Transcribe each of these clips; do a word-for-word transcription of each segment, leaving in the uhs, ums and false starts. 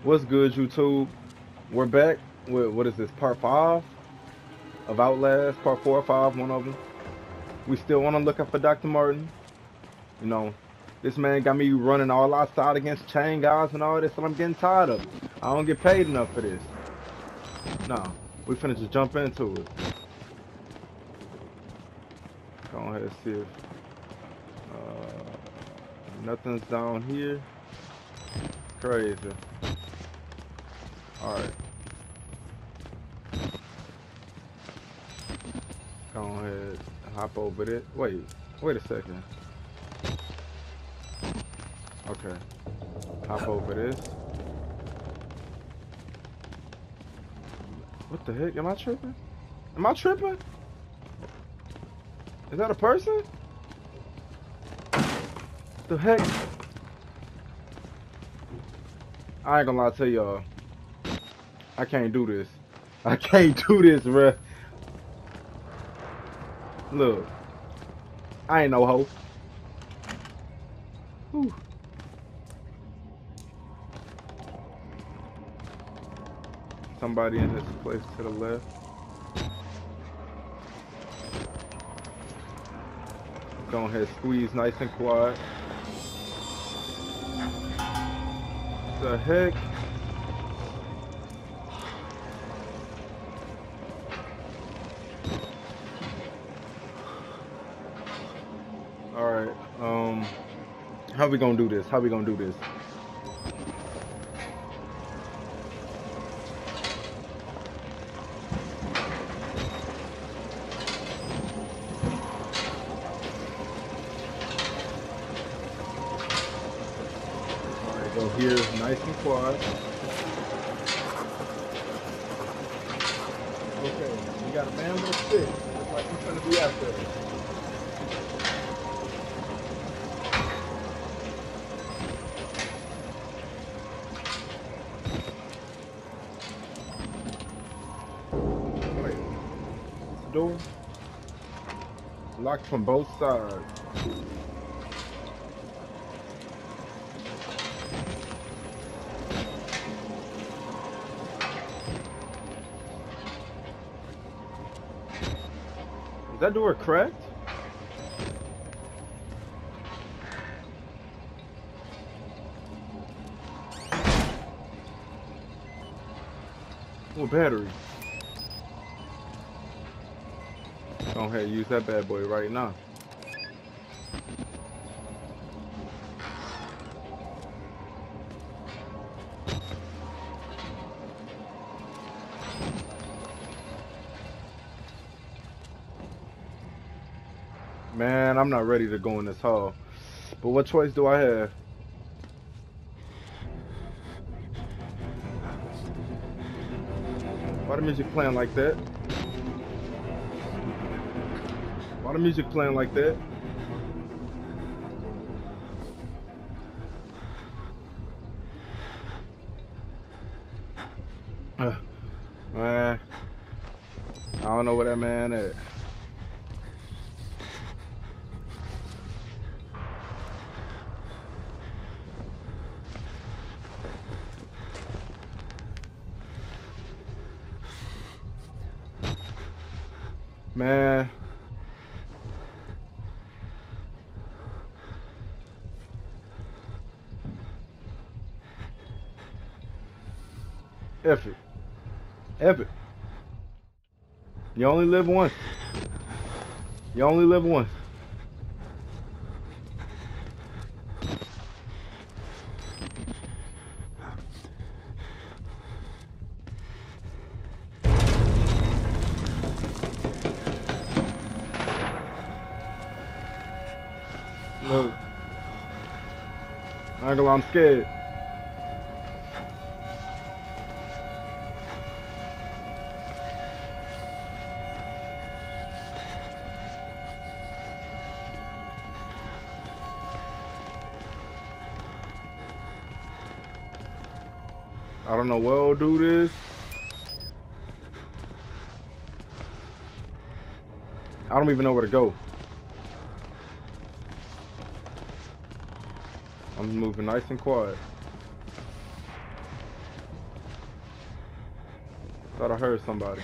What's good, YouTube? We're back with, what is this, part five of Outlast, part four or five, one of them. We still want to look up for Doctor Martin. You know, this man got me running all outside against chain guys and all this, and I'm getting tired of it. I don't get paid enough for this. Nah, we finna just jump into it. Go ahead and see if uh, nothing's down here. Crazy. Alright. Go ahead and hop over it. Wait, wait a second. Okay. Hop over this. What the heck? Am I tripping? Am I tripping? Is that a person? The heck? I ain't gonna lie to y'all. I can't do this. I can't do this, bruh. Look. I ain't no hoe. Whew. Somebody in this place to the left. Go ahead, squeeze nice and quiet. The heck? Alright, um, how we gonna do this? How we gonna do this? Go here, nice and quiet. Okay, we got a man with a stick. Looks like he's gonna be after us. Wait, the door locked from both sides. Is that door cracked? Oh, battery. Go ahead, use that bad boy right now. Man, I'm not ready to go in this hall. But what choice do I have? Why the music playing like that? Why the music playing like that? Uh, man, I don't know where that man at. Man. F it. F it. You only live once. You only live once. Look, I ain't gonna lie, I'm scared. I don't know where I'll do this. I don't even know where to go. I'm moving nice and quiet. Thought I heard somebody.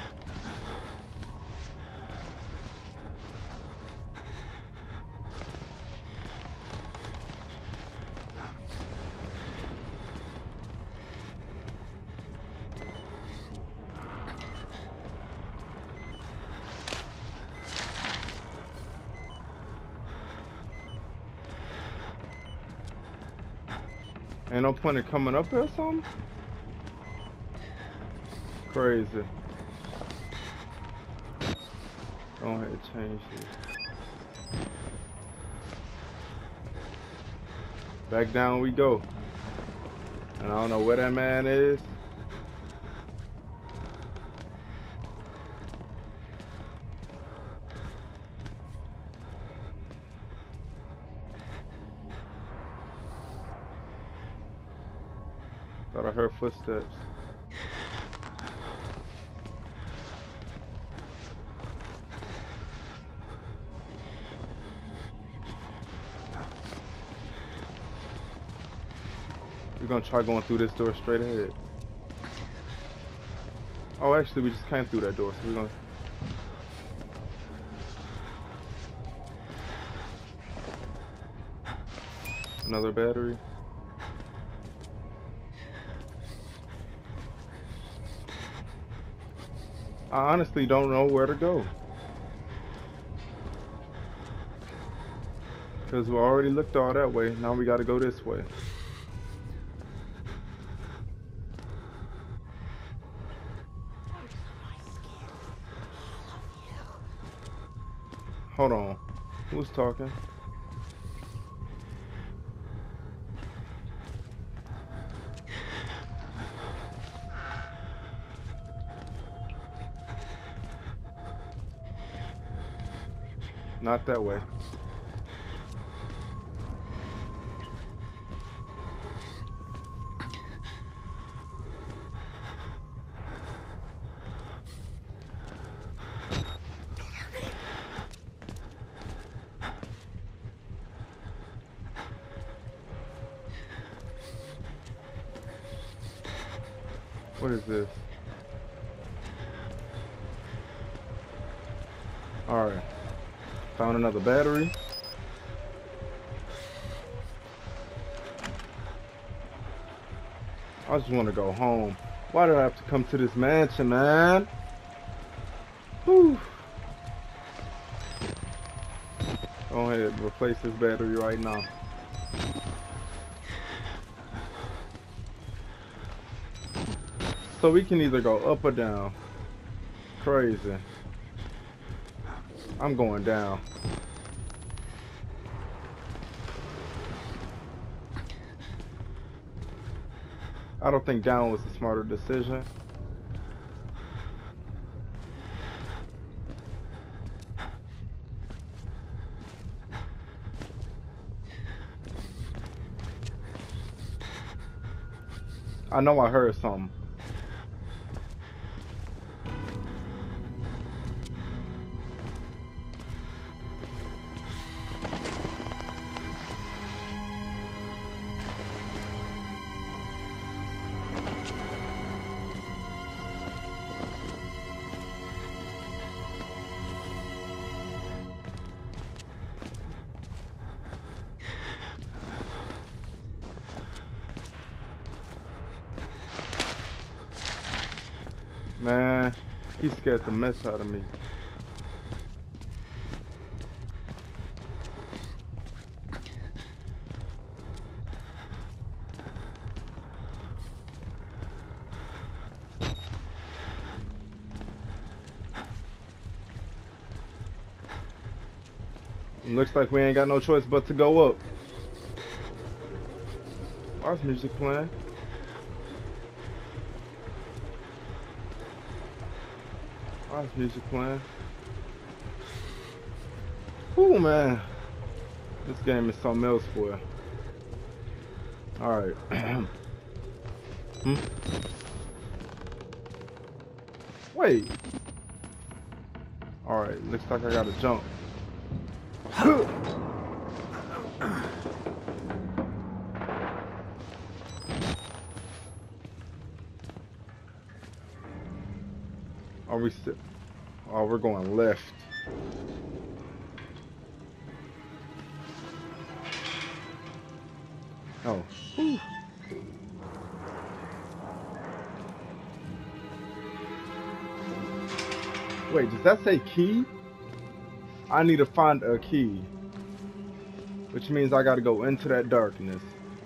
Ain't no point in coming up here or something? Crazy. Go ahead and change this. Back down we go. And I don't know where that man is. Thought I heard footsteps. We're gonna try going through this door straight ahead. Oh, actually, we just came through that door, so we're gonna. Another battery. I honestly don't know where to go. Because we already looked all that way. Now we gotta go this way. Hold on. Who's talking? Not that way. What is this? Alright. Found another battery. I just want to go home. Why do I have to come to this mansion, man? Whew. Go ahead and replace this battery right now. So we can either go up or down. Crazy. I'm going down. I don't think down was a smarter decision. I know I heard something. Man, he scared the mess out of me. Looks like we ain't got no choice but to go up. Why's music playing? Why's music playing? Ooh, man. This game is something else for you. Alright. hmm? Wait. Alright, looks like I gotta jump. Are we still? Oh, we're going left. Oh. Whew. Wait, does that say key? I need to find a key. Which means I gotta go into that darkness.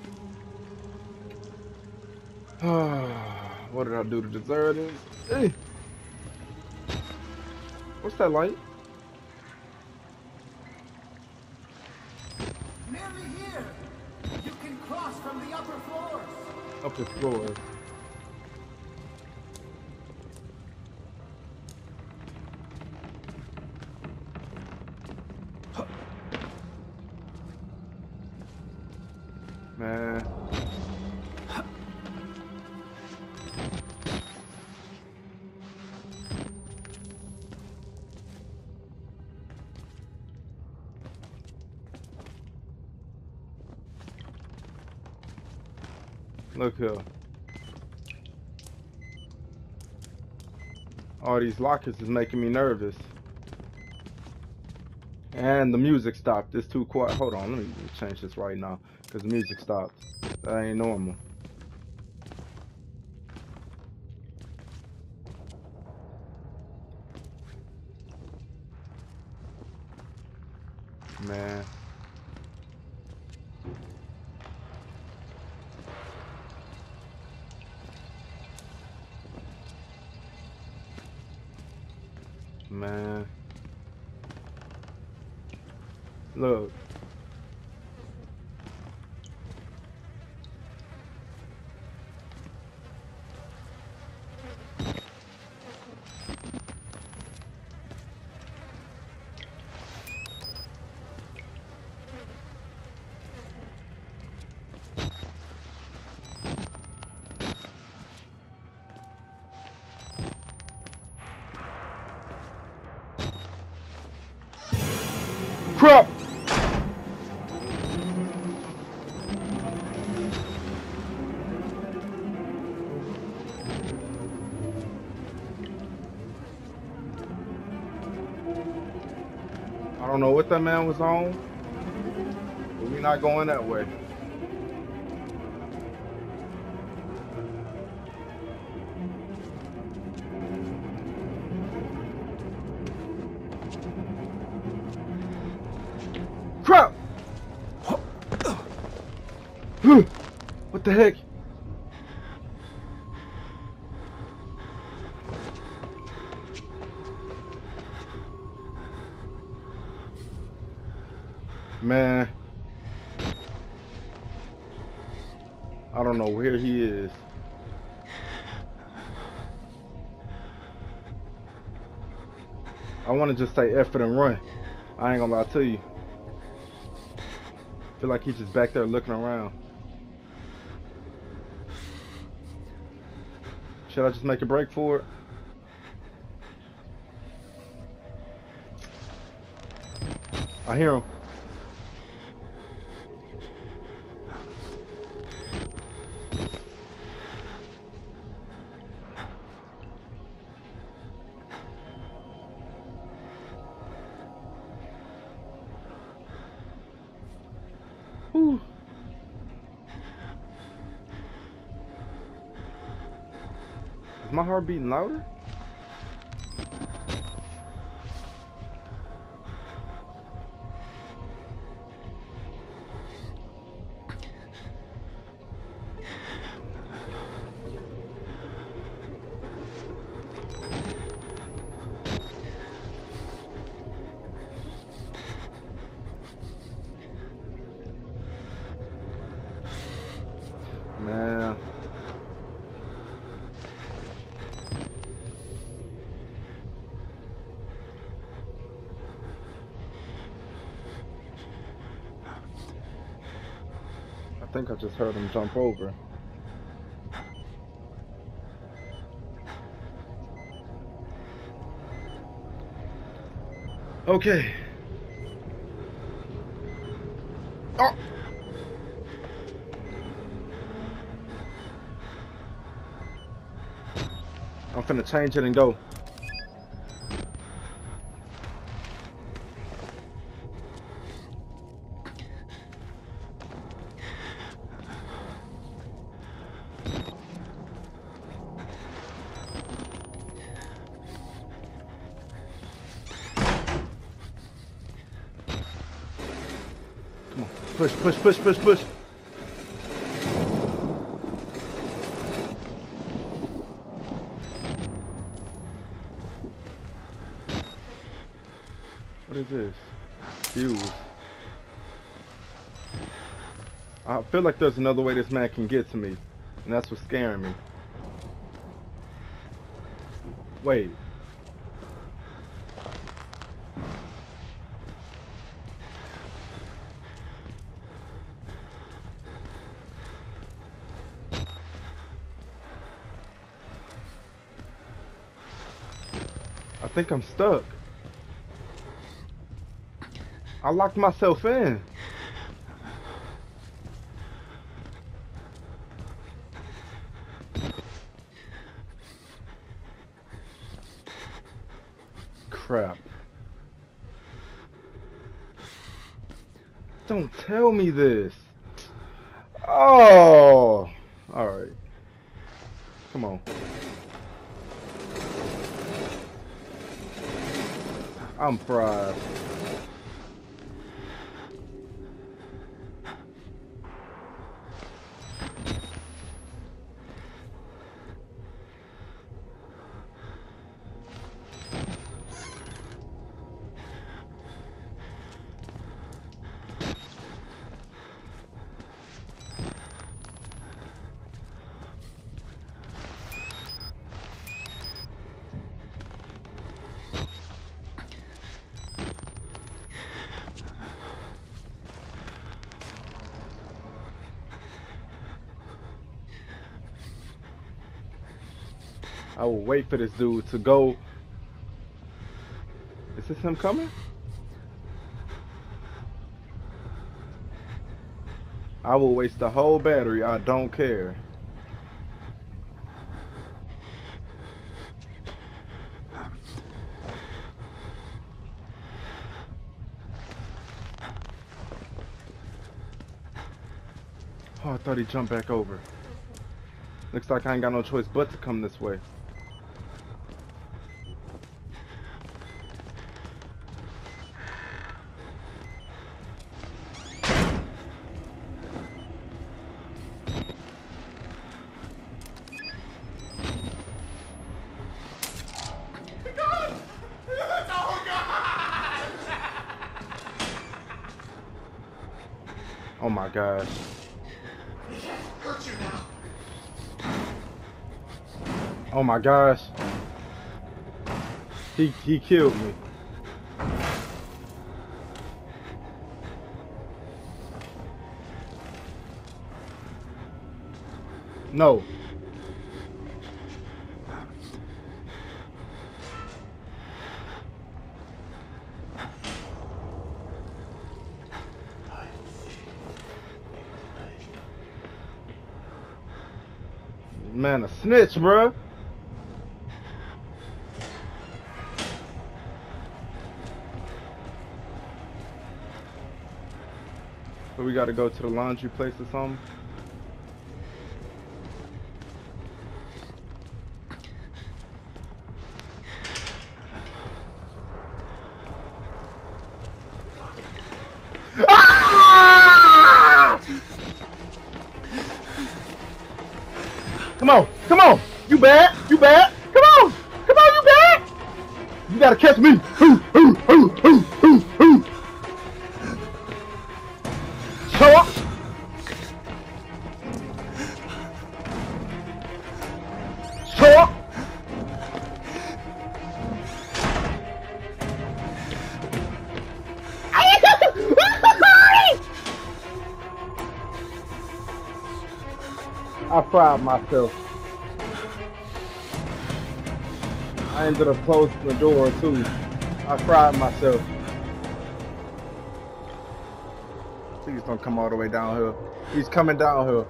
What did I do to deserve this? Hey. What's that light? Nearly here. You can cross from the upper floors. Upper floors. Man. Look here. All these lockers is making me nervous. And the music stopped. It's too quiet. Hold on, let me change this right now. Because the music stopped. That ain't normal. Man. Man. Look. Crap! I don't know what that man was on, but we're not going that way. Crap! What the heck? Man, I don't know where he is. I want to just say F it and run. I ain't gonna lie to you. Feel like he's just back there looking around. Should I just make a break for it? I hear him. Whew. Is my heart beating louder? Man. I think I just heard him jump over. Okay. Oh. I'm finna change it and go. Push, push, push, push, push. What is this? Fuse. I feel like there's another way this man can get to me, and that's what's scaring me. Wait. I think I'm stuck. I locked myself in. Crap. Don't tell me this. Oh. All right. Come on. I'm fried. I will wait for this dude to go. Is this him coming? I will waste the whole battery. I don't care. Oh, I thought he jumped back over. Looks like I ain't got no choice but to come this way. Oh my gosh. Hurt you now. Oh my gosh. He he killed me. No. Man, a snitch, bruh. So we gotta go to the laundry place or something? Ah! Come on, come on! You bad? You bad? Come on! Come on, you bad? You gotta catch me! Ooh, ooh, ooh, ooh, ooh, ooh. Show up! Show up! I fried myself. I ended up closing the door too. I fried myself. Please don't come all the way down here. He's coming down here.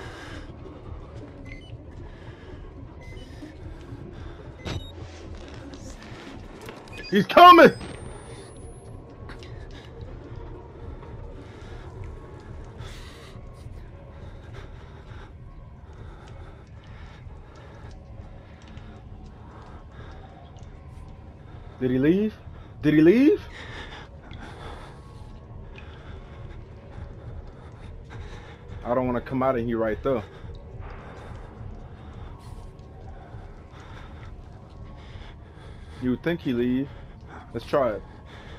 He's coming! Did he leave? Did he leave? don't want to come out of here right there. You would think he leave. Let's try it.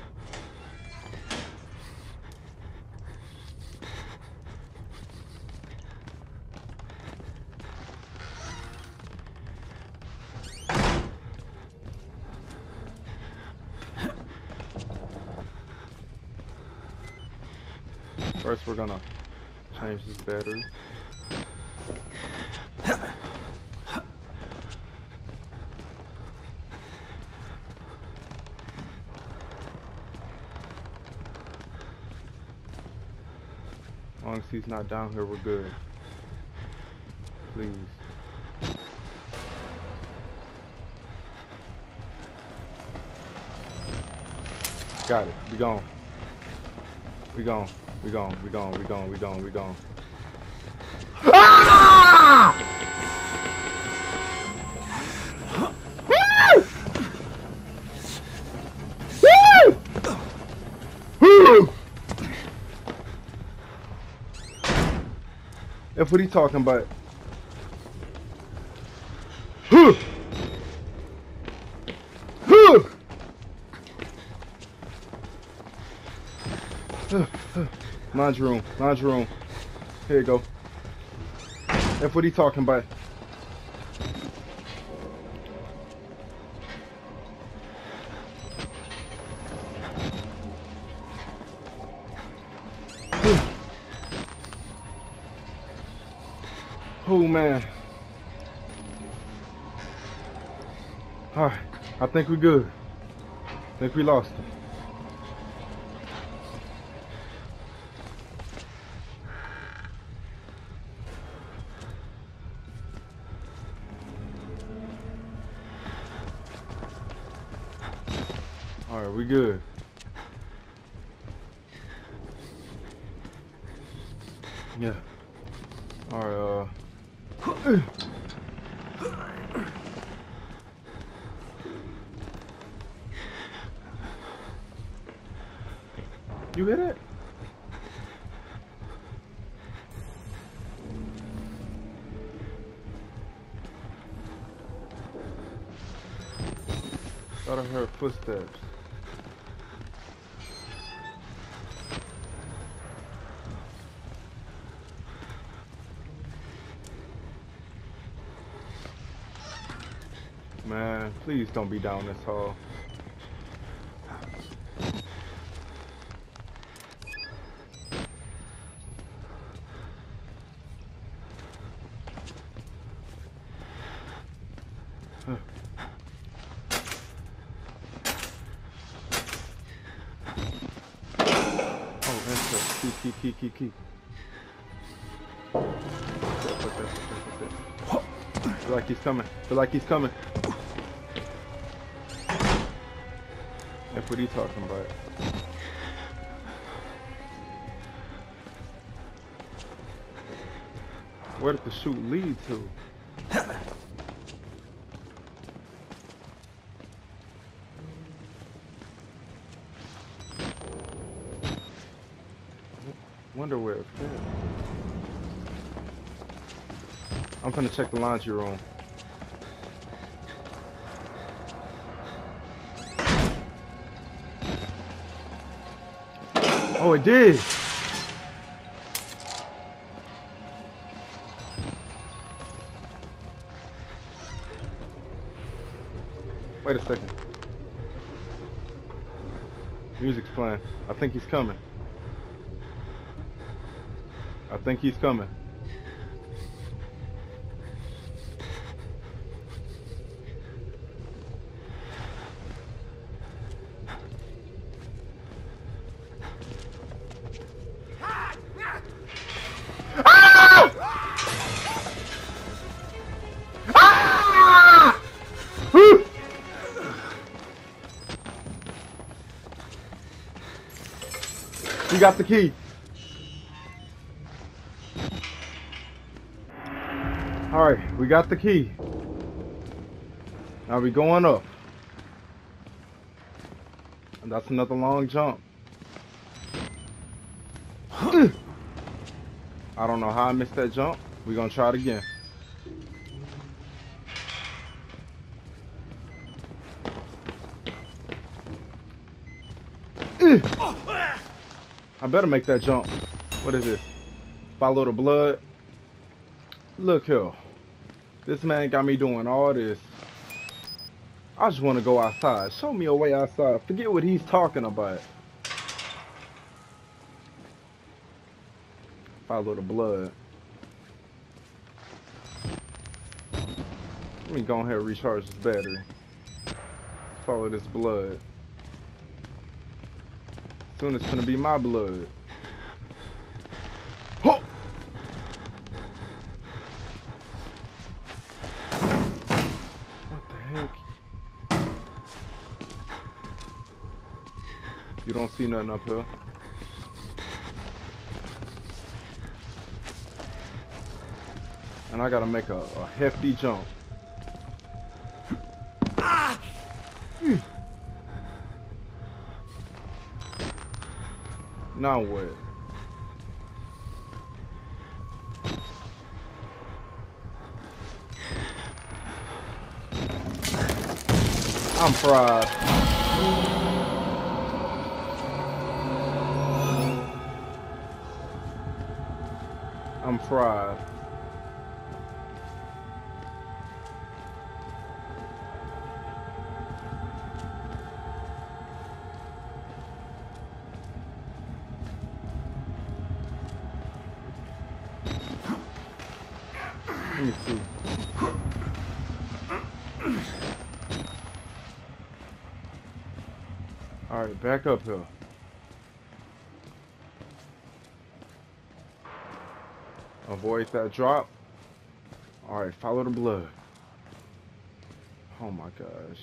First, we're gonna change this battery. As long as he's not down here, we're good. Please. Got it. We gone. We gone. We gone. We gone. We gone. We gone. We gone. Ah! If what he talking about? Laundry room, laundry room. Here you go. If what he talking about? Oh man. Alright, I think we good. I think we lost him. Alright, we good. Yeah. Alright, uh you hit it? Thought I heard footsteps. Man, please don't be down this hall. Huh. Oh, that's a key, key, key, key, key. Feel like he's coming. Feel like he's coming. That's what he talking about. Where did the chute lead to? Wonder where it fell. I'm gonna check the laundry room. Oh, it did. Wait a second. Music's playing. I think he's coming. I think he's coming. You got the key. Alright, we got the key. Now we going up. And that's another long jump. I don't know how I missed that jump. We're gonna try it again. I better make that jump. What is this? Follow the blood. Look here. This man got me doing all this. I just want to go outside. Show me a way outside. Forget what he's talking about. Follow the blood. Let me go ahead and recharge this battery. Follow this blood. Soon it's gonna be my blood. Oh! What the heck? You don't see nothing up here. And I gotta make a, a hefty jump. Ah! Mm. Now what? I'm fried. I'm fried. Let me see. Alright, back up here. Avoid that drop. Alright, follow the blood. Oh my gosh.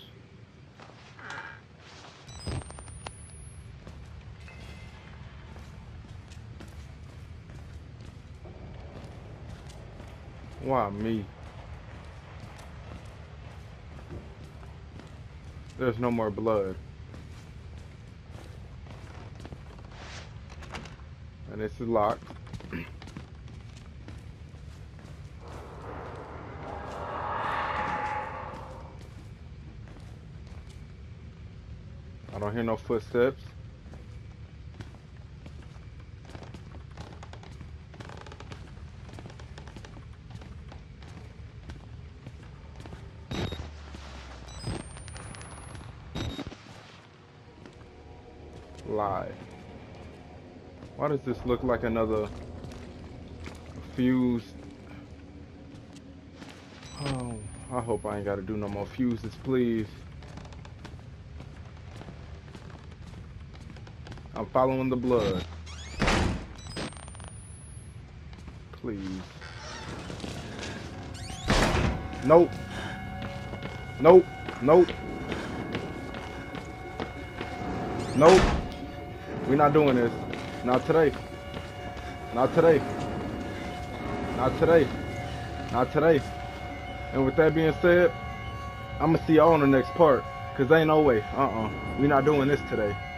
Why me? There's no more blood. And this is locked. I don't hear no footsteps. Lie. Why does this look like another fuse? Oh, I hope I ain't gotta do no more fuses, please. I'm following the blood. Please. Nope. Nope. Nope. Nope. We're not doing this. Not today. Not today. Not today. Not today. And with that being said, I'm gonna see y'all on the next part. Cause ain't no way. Uh-uh. We're not doing this today.